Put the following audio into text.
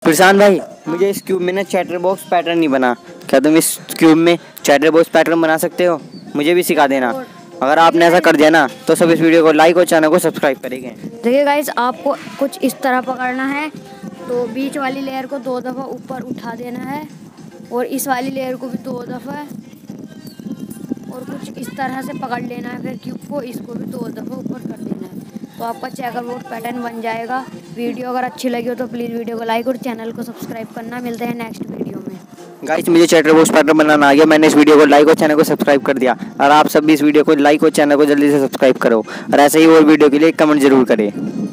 प्रशांत भाई, मुझे इस क्यूब में ना चैटर बॉक्स पैटर्न नहीं बना। क्या तुम इस क्यूब में चैटर बॉक्स पैटर्न बना सकते हो? मुझे भी सिखा देना। अगर आपने ऐसा कर दिया ना तो सब इस वीडियो को लाइक और चैनल को सब्सक्राइब करेंगे। देखिए गाइस, आपको कुछ इस तरह पकड़ना है, तो बीच वाली लेयर को 2 दफ़ा ऊपर उठा देना है और इस वाली लेयर को भी 2 दफ़ा, और कुछ इस तरह से पकड़ लेना है। फिर क्यूब को, इसको भी 2 दफ़ा ऊपर कर देना है, तो आपका चेकर बोर्ड पैटर्न बन जाएगा। वीडियो अगर अच्छी लगी हो तो प्लीज़ वीडियो को लाइक और चैनल को सब्सक्राइब करना। मिलते हैं नेक्स्ट वीडियो में। गाइस, मुझे चैटर बॉक्स पैटर्न बनाना आ गया। मैंने इस वीडियो को लाइक और चैनल को सब्सक्राइब कर दिया, और आप सब भी इस वीडियो को लाइक और चैनल को जल्दी से सब्सक्राइब करो, और ऐसे ही और वीडियो के लिए कमेंट जरूर करें।